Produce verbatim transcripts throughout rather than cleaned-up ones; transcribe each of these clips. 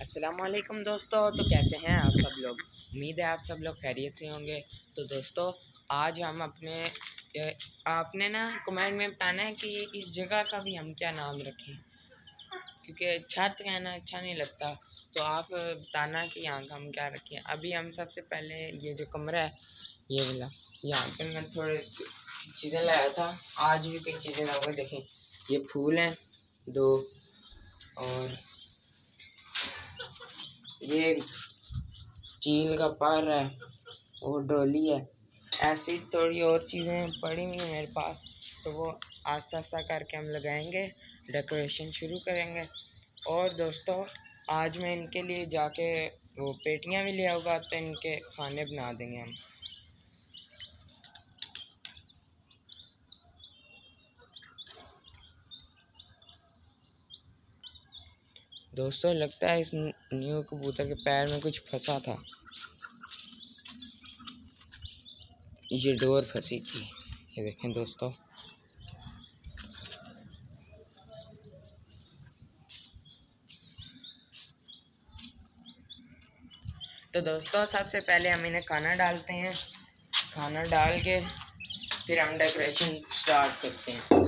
अस्सलामुअलैकुम दोस्तों। तो कैसे हैं आप सब लोग? उम्मीद है आप सब लोग खैरियत से होंगे। तो दोस्तों आज हम अपने आपने ना कमेंट में बताना है कि इस जगह का भी हम क्या नाम रखें, क्योंकि छत कहना अच्छा नहीं लगता। तो आप बताना कि यहाँ का हम क्या रखें। अभी हम सबसे पहले ये जो कमरा है ये वाला, यहाँ पे मैं थोड़े चीज़ें लाया था। आज भी कई चीज़ें ला कर देखें। ये फूल हैं दो, और ये चील का पर है और डोली है। ऐसी थोड़ी और चीज़ें पड़ी हुई हैं मेरे पास, तो वो आस्ता आस्ता करके हम लगाएंगे, डेकोरेशन शुरू करेंगे। और दोस्तों आज मैं इनके लिए जाके वो पेटियां भी ले आऊँगा, तो इनके खाने बना देंगे हम। दोस्तों लगता है इस न्यू कबूतर के पैर में कुछ फंसा था, ये डोर फंसी थी। ये देखें दोस्तों, तो दोस्तों सबसे पहले हम इन्हें खाना डालते हैं। खाना डाल के फिर हम डेकोरेशन स्टार्ट करते हैं।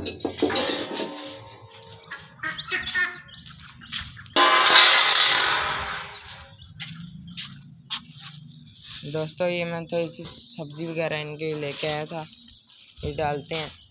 दोस्तों ये मैं तो इसी सब्जी वगैरह इनके लेके आया था, ये डालते हैं।